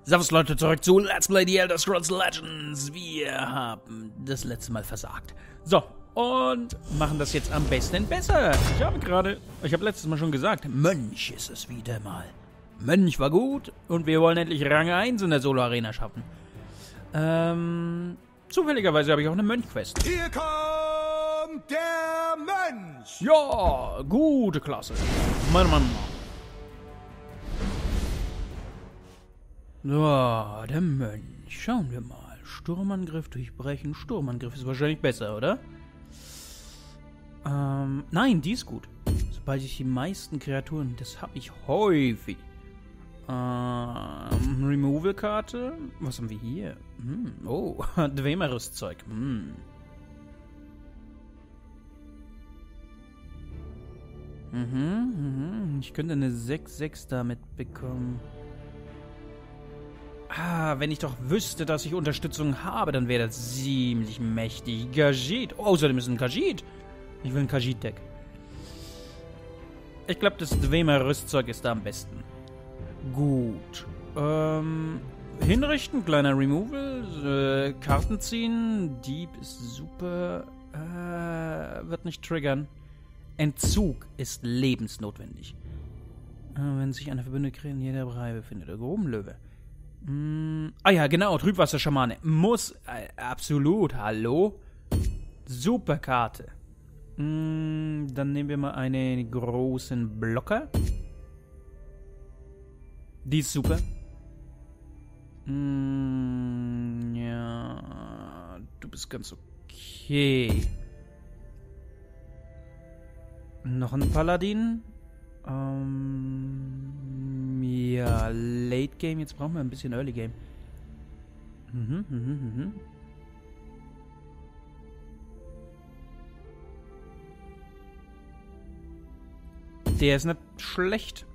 Servus Leute, zurück zu Let's Play The Elder Scrolls Legends. Wir haben das letzte Mal versagt. So, und machen das jetzt am besten besser. Ich habe letztes Mal schon gesagt, Mönch ist es wieder mal. Mönch war gut und wir wollen endlich Rang 1 in der Solo-Arena schaffen. Zufälligerweise habe ich auch eine Mönch-Quest. Hier kommt der Mönch! Ja, gute Klasse. Mann. So, der Mönch. Schauen wir mal. Sturmangriff durchbrechen. Sturmangriff ist wahrscheinlich besser, oder? Nein, die ist gut. Sobald ich die meisten Kreaturen, das habe ich häufig. Removal-Karte. Was haben wir hier? Oh, Dwemerus-Zeug. Ich könnte eine 6/6 damit bekommen. Wenn ich doch wüsste, dass ich Unterstützung habe, dann wäre das ziemlich mächtig. Khajiit. Oh, außerdem ist ein Khajiit. Ich will ein Khajiit-Deck. Ich glaube, das Dwemer-Rüstzeug ist da am besten. Gut. Hinrichten, kleiner Removal. Karten ziehen. Dieb ist super. Wird nicht triggern. Entzug ist lebensnotwendig. Wenn sich eine verbündete Krähen in jeder Reihe befindet. Der Grubenlöwe. Ja, genau, Trübwasserschamane. Muss, absolut, hallo? Super Karte. Dann nehmen wir mal einen großen Blocker. Die ist super. Ja, du bist ganz okay. Noch ein Paladin. Ja, Late Game. Jetzt brauchen wir ein bisschen Early Game. Der ist nicht schlecht.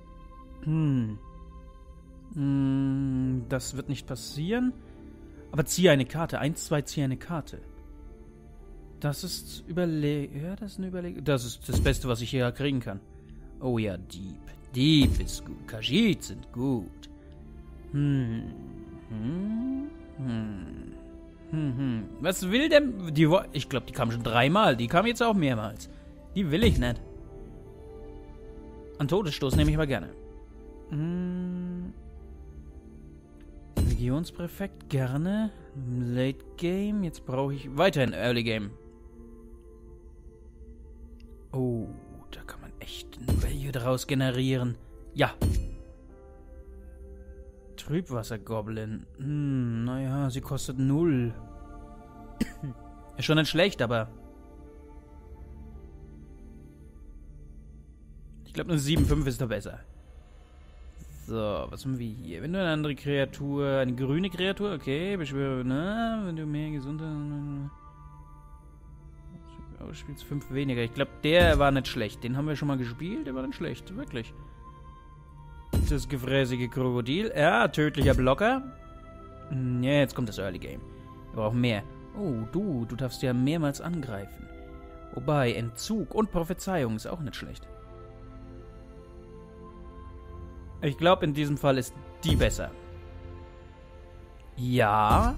Das wird nicht passieren. Aber ziehe eine Karte. 1, 2, ziehe eine Karte. Das ist ja, das ist eine Überlegung. Das ist das Beste, was ich hier kriegen kann. Oh ja, Dieb. Dieb ist gut. Khajiit sind gut. Was will der? Ich glaube, die kam schon 3-mal. Die kam jetzt auch mehrmals. Die will ich nicht. An Todesstoß nehme ich aber gerne. Legionspräfekt gerne. Late Game. Jetzt brauche ich weiterhin Early Game. Oh, da kann man echt ein Value daraus generieren. Ja. Trübwassergoblin. Naja, sie kostet 0. Ist schon nicht schlecht, aber... Ich glaube, eine 7/5 ist da besser. So, was haben wir hier? Wenn du eine andere Kreatur... Eine grüne Kreatur, okay. Beschwöre, wenn du mehr Gesundheit... Du spielst 5 weniger. Ich glaube, der war nicht schlecht. Den haben wir schon mal gespielt. Der war nicht schlecht. Wirklich. Das gefräßige Krokodil. Ja, tödlicher Blocker. Ja, jetzt kommt das Early Game. Wir brauchen mehr. Oh, du darfst ja mehrmals angreifen. Wobei, Entzug und Prophezeiung ist auch nicht schlecht. Ich glaube, in diesem Fall ist die besser. Ja.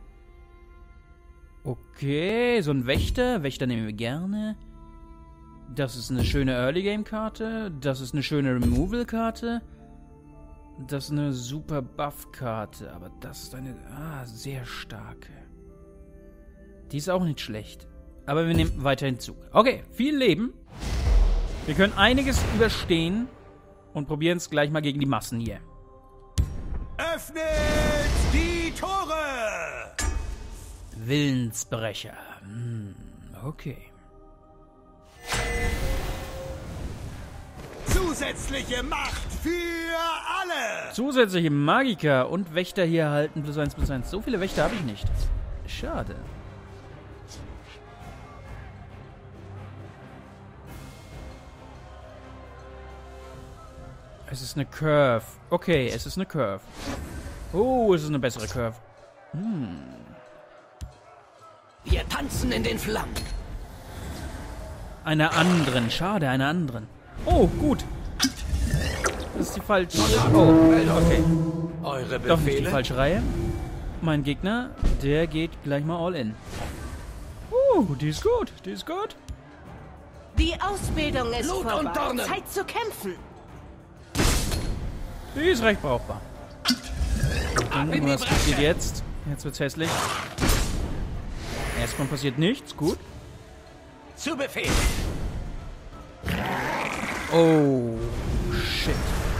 Okay, so ein Wächter. Wächter nehmen wir gerne. Das ist eine schöne Early-Game-Karte. Das ist eine schöne Removal-Karte. Das ist eine super Buff-Karte. Aber das ist eine sehr starke. Die ist auch nicht schlecht. Aber wir nehmen weiterhin Zug. Okay, viel Leben. Wir können einiges überstehen. Und probieren es gleich mal gegen die Massen hier. Öffnet die Tore! Willensbrecher. Okay. Zusätzliche Macht für alle! Zusätzliche Magiker und Wächter hier erhalten +1/+1. So viele Wächter habe ich nicht. Schade. Es ist eine Curve. Okay, es ist eine Curve. Oh, es ist eine bessere Curve. Wir tanzen in den Flammen. Einer anderen. Schade, einer anderen. Oh, gut. Das ist die falsche... Oh, okay. Eure Doch nicht die Befehle? falsche Reihe. Mein Gegner, der geht gleich mal all in. Die ist gut. Die ist gut. Die Ausbildung ist Blut und vorbei. Dornen. Zeit zu kämpfen. Die ist recht brauchbar. Ab in die Was passiert Bresche! jetzt? Jetzt wird's hässlich. Erstmal passiert nichts. Gut. Zu Befehl! Oh, shit.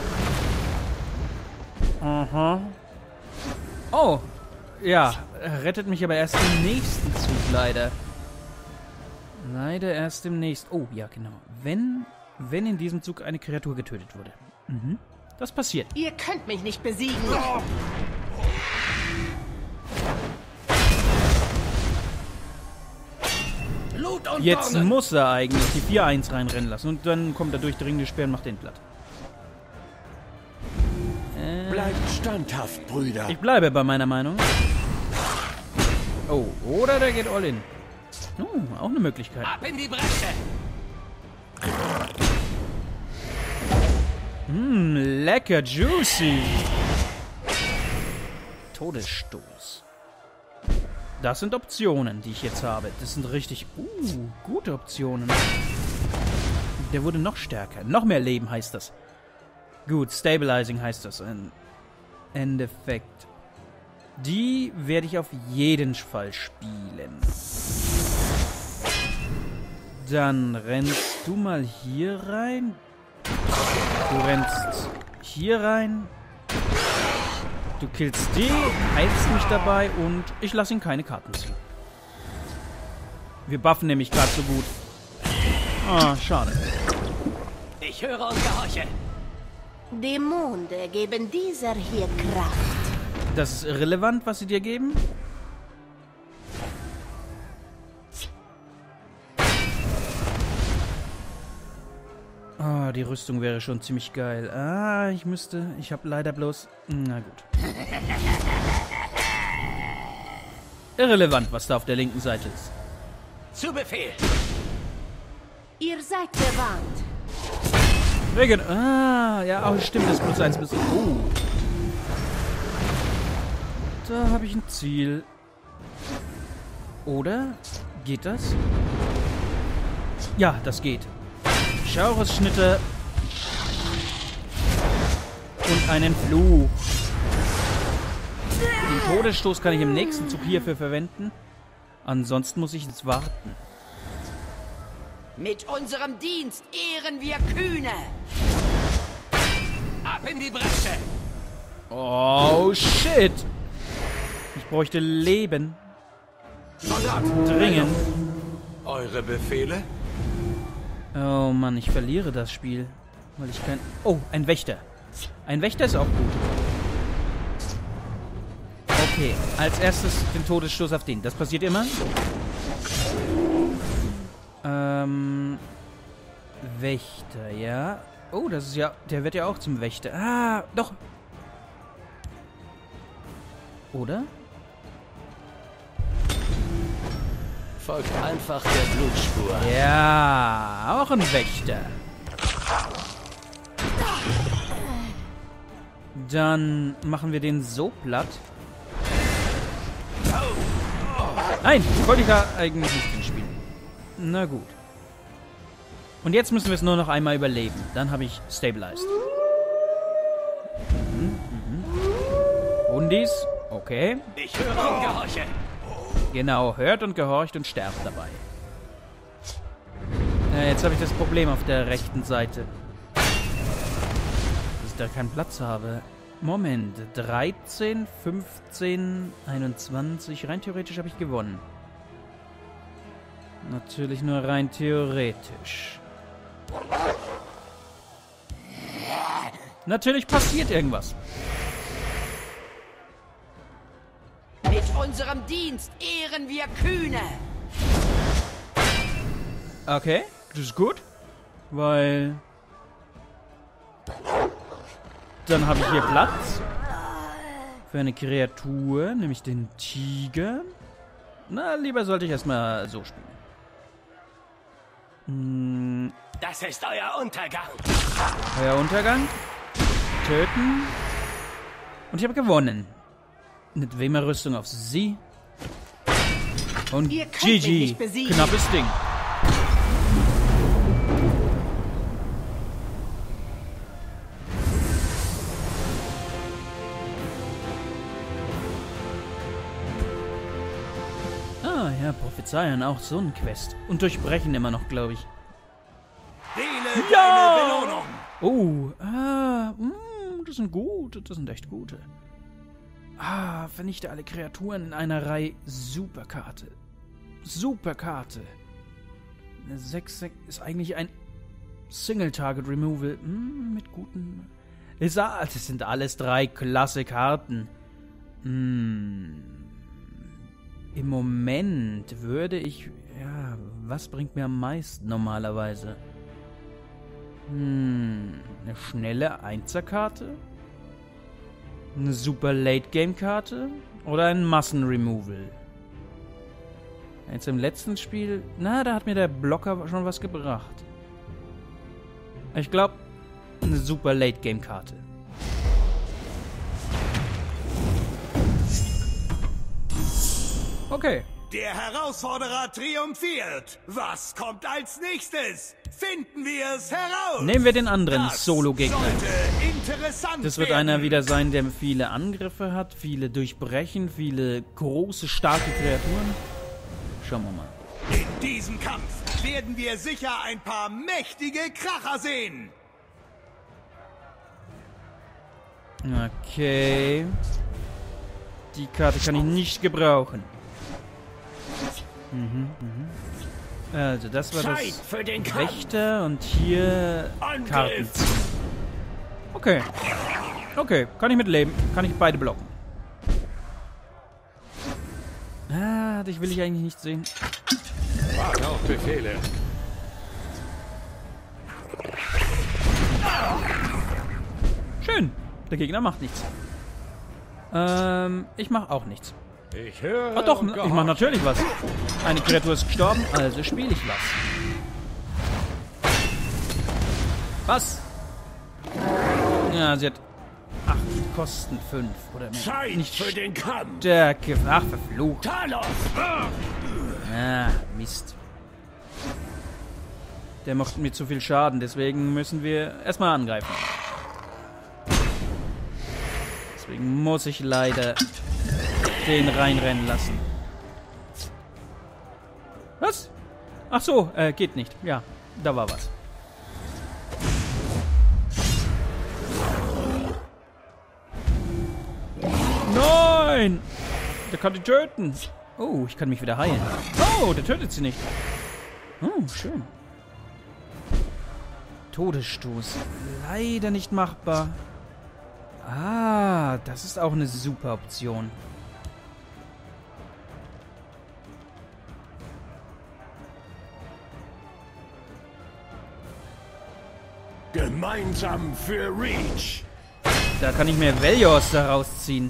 Aha. Oh, ja. Rettet mich aber erst im nächsten Zug, leider. Leider erst im nächsten... Oh, ja, genau. Wenn in diesem Zug eine Kreatur getötet wurde. Mhm. Das passiert. Ihr könnt mich nicht besiegen. Blut und Jetzt Dornen! muss er eigentlich die 4-1 reinrennen lassen. Und dann kommt der durchdringende Speer und macht den platt. Bleibt standhaft, Brüder. Ich bleibe bei meiner Meinung. Oh, oder der geht all in. Oh, auch eine Möglichkeit. Ab in die Bresche! Lecker juicy. Todesstoß. Das sind Optionen, die ich jetzt habe. Das sind richtig gute Optionen. Der wurde noch stärker. Noch mehr Leben heißt das. Gut, Stabilizing heißt das im Endeffekt. Die werde ich auf jeden Fall spielen. Dann rennst du mal hier rein. Du rennst hier rein. Du killst die, heilst mich dabei und ich lasse ihn keine Karten ziehen. Wir buffen nämlich gerade so gut. Ah, schade. Ich höre und gehorche! Die Monde geben dieser hier Kraft. Das ist irrelevant, was sie dir geben. Ah, die Rüstung wäre schon ziemlich geil. Ah, ich habe leider bloß... Na gut. Irrelevant, was da auf der linken Seite ist. Zu Befehl! Ihr seid gewarnt. Regen. Ah, ja, oh, stimmt, das ist +1 bis... Oh. Da habe ich ein Ziel. Oder? Geht das? Ja, das geht. Schaurus-Schnitte. Und einen Fluch. Den Todesstoß kann ich im nächsten Zug hierfür verwenden. Ansonsten muss ich jetzt warten. Mit unserem Dienst ehren wir Kühne! Ab in die Bresche! Oh, shit. Ich bräuchte Leben. Soldat! Dringend. Eure Befehle? Oh Mann, ich verliere das Spiel. Weil ich kein... Oh, ein Wächter. Ein Wächter ist auch gut. Okay, als erstes den Todesstoß auf den. Das passiert immer. Wächter, ja. Oh, das ist ja... Der wird ja auch zum Wächter. Ah, doch. Oder? Folgt einfach der Blutspur. Ja, auch ein Wächter. Dann machen wir den so platt. Nein, wollte ich da eigentlich nicht hinspielen. Na gut. Und jetzt müssen wir es nur noch einmal überleben. Dann habe ich Stabilized. Hundis, okay. Ich höre und gehorche! Genau, hört und gehorcht und sterbt dabei. Jetzt habe ich das Problem auf der rechten Seite. Dass ich da keinen Platz habe. Moment, 13, 15, 21. Rein theoretisch habe ich gewonnen. Natürlich nur rein theoretisch. Natürlich passiert irgendwas. Mit unserem Dienst ehren wir Kühne! Okay, das ist gut. Weil... Dann habe ich hier Platz. Für eine Kreatur, nämlich den Tiger. Na, lieber sollte ich erstmal so spielen. Das ist euer Untergang! Euer Untergang? töten. Und ich habe gewonnen. Eine Dwemer-Rüstung auf sie. Und Ihr könnt mich GG. nicht besiegen. Knappes Ding. Ah ja, prophezeien, auch so ein Quest. Und durchbrechen immer noch, glaube ich. Wähle Ja! deine Belohnung. Oh, das sind gute, das sind echt gute. Vernichte alle Kreaturen in einer Reihe. Superkarte. Superkarte. Eine 6 ist eigentlich ein Single-Target-Removal. Mit guten... Das sind alles 3 klasse Karten. Im Moment würde ich... Ja, was bringt mir am meisten normalerweise? Eine schnelle Einserkarte? Eine super Late-Game-Karte? Oder ein Massen-Removal? Jetzt im letzten Spiel... Na, da hat mir der Blocker schon was gebracht. Ich glaube, eine super Late-Game-Karte. Okay. Der Herausforderer triumphiert. Was kommt als nächstes? Finden wir es heraus. Nehmen wir den anderen Das Solo-Gegner. sollte interessant Das wird werden. einer wieder sein, der viele Angriffe hat, viele Durchbrechen, viele große, starke Kreaturen. Schauen wir mal. In diesem Kampf werden wir sicher ein paar mächtige Kracher sehen. Okay. Die Karte kann ich nicht gebrauchen. Also, das war Zeit das für den Kampf. Wächter und hier Angriff. Karten ziehen. Okay. Okay, kann ich mit leben. Kann ich beide blocken. Dich will ich eigentlich nicht sehen. Warte auf Befehle. Schön. Der Gegner macht nichts. Ich mach auch nichts. Ich höre. Ah doch, und ich gehorche. mach natürlich was. Eine Kreatur ist gestorben, also spiele ich was. Was? Ja, sie hat 8, kosten 5 oder mehr. Zeit Nicht für den Kampf. Stärke. Ach, verflucht. Talos. Mist. Der macht mir zu viel Schaden, deswegen müssen wir erstmal angreifen. Deswegen muss ich leider den reinrennen lassen. Was? Ach so, geht nicht. Ja, da war was. Nein! Der kann die töten. Oh, ich kann mich wieder heilen. Oh, der tötet sie nicht. Oh, schön. Todesstoß. Leider nicht machbar. Das ist auch eine super Option. Gemeinsam für Reach. Da kann ich mir Velios daraus ziehen.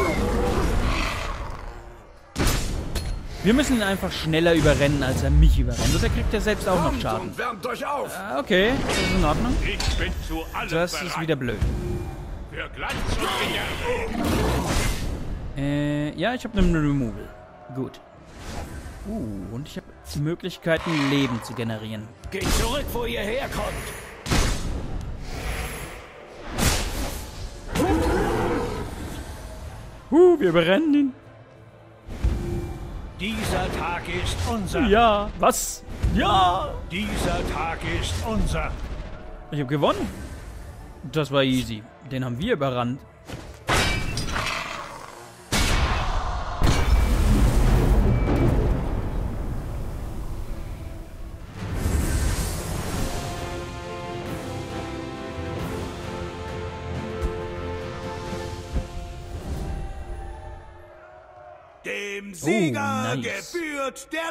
Wir müssen ihn einfach schneller überrennen, als er mich überrennt. Und er kriegt ja selbst auch noch Schaden. Wärmt euch auf. Okay, das ist in Ordnung. Ich bin zu allem Das bereit. ist wieder blöd. Für Glanz und Ehre. Ja, ich habe einen Removal. Gut. Und ich habe Möglichkeiten, Leben zu generieren. Geht zurück, wo ihr herkommt. Wir überrennen ihn. Dieser Tag ist unser. Ja, was? Ja! Dieser Tag ist unser. Ich habe gewonnen. Das war easy. Den haben wir überrannt. Dem Sieger nice. gebührt der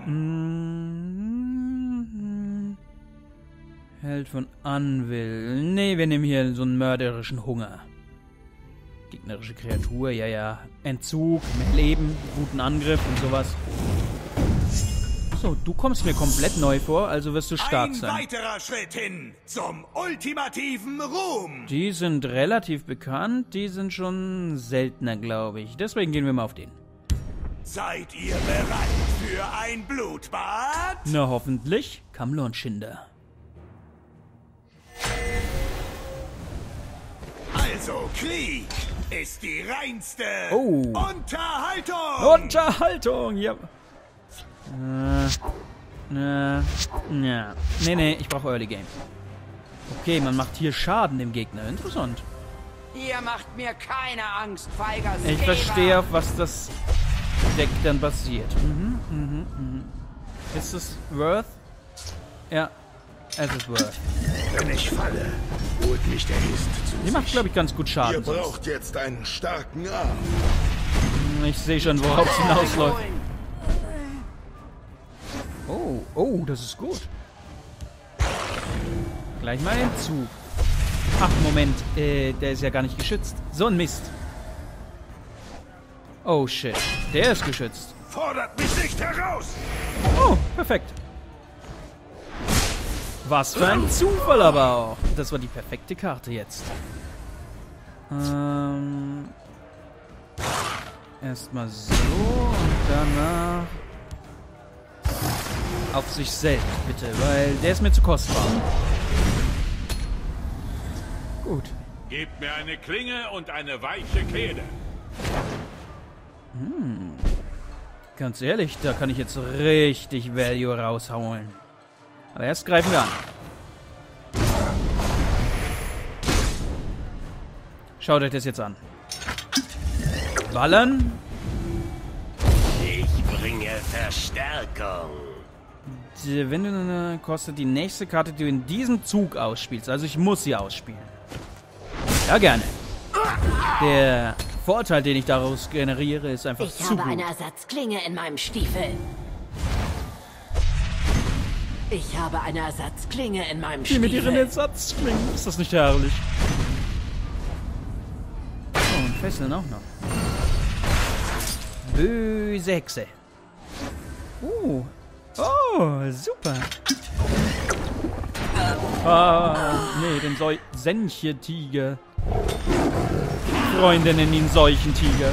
Lohn. Held von Anvil. Nee, wir nehmen hier so einen mörderischen Hunger. Gegnerische Kreatur, ja. Entzug, mit Leben, guten Angriff und sowas. So, du kommst mir komplett neu vor, also wirst du stark Ein sein. weiterer Schritt hin zum ultimativen Ruhm. Die sind relativ bekannt, die sind schon seltener, glaube ich. Deswegen gehen wir mal auf den. Seid ihr bereit für ein Blutbad? Na, hoffentlich. Kamlorn Schinder. Also Krieg ist die reinste Unterhaltung. Unterhaltung, ja. Nee, ich brauche Early Game. Okay, man macht hier Schaden dem Gegner. Interessant. Ihr macht mir keine Angst, feiger Ich Skeber. verstehe, auf was das Deck dann basiert. Ist es Worth? Ja, es ist Worth. Wenn ich falle, holt mich der Ist zu Die macht, glaube ich, ganz gut Ihr Schaden. braucht jetzt einen starken Arm. Ich sehe schon, worauf es hinausläuft. Oh, das ist gut. Gleich mal den Zug. Ach, Moment, der ist ja gar nicht geschützt. So ein Mist. Oh, shit. Der ist geschützt. Fordert mich nicht heraus! Oh, perfekt. Was für ein Zufall aber auch. Das war die perfekte Karte jetzt. Erstmal so und danach auf sich selbst, bitte, weil der ist mir zu kostbar. Gut. Gebt mir eine Klinge und eine weiche Kehle. Ganz ehrlich, da kann ich jetzt richtig Value raushauen. Aber erst greifen wir an. Schaut euch das jetzt an. Ballern. Ich bringe Verstärkung. Wenn du eine kostet die nächste Karte, die du in diesem Zug ausspielst. Also ich muss sie ausspielen. Ja, gerne. Der Vorteil, den ich daraus generiere, ist einfach Ich zu habe gut. eine Ersatzklinge in meinem Stiefel. Ich habe eine Ersatzklinge in meinem Die mit ihren Stiefel. Ersatzklingen. Ist das nicht herrlich? Oh, und Fesseln auch noch. Böse Hexe. Oh, super. Nee, den Senche-Tiger. Freunde nennen ihn Seuchentiger.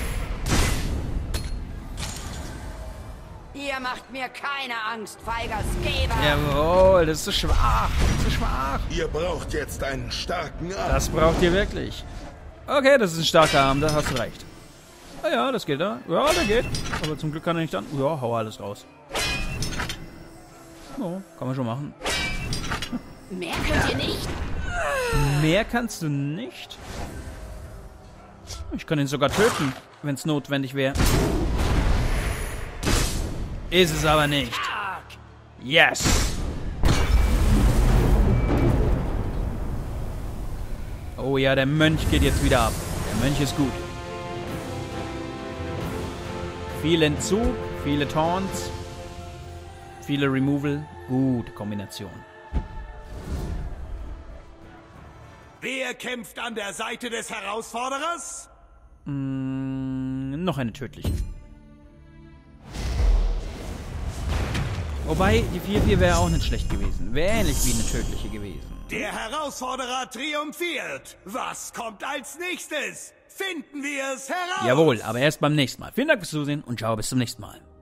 Ihr macht mir keine Angst, feiger Skeber. Jawohl, das ist zu schwach. Zu schwach. Ihr braucht jetzt einen starken Arm. Das braucht ihr wirklich. Okay, das ist ein starker Arm, da hast du recht. Ah ja, das geht da. Ja, der geht. Aber zum Glück kann er nicht dann. Ja, hau alles raus. Oh, kann man schon machen. Mehr könnt ihr nicht? Mehr kannst du nicht? Ich kann ihn sogar töten, wenn es notwendig wäre. Ist es aber nicht. Yes! Oh ja, der Mönch geht jetzt wieder ab. Der Mönch ist gut. Viel Entzug, viele Taunts, viele Removal. Gute Kombination. Wer kämpft an der Seite des Herausforderers? Noch eine tödliche. Wobei, die 4-4 wäre auch nicht schlecht gewesen. Wäre ähnlich wie eine tödliche gewesen. Der Herausforderer triumphiert. Was kommt als nächstes? Finden wir es heraus! Jawohl, aber erst beim nächsten Mal. Vielen Dank fürs Zusehen und ciao, bis zum nächsten Mal.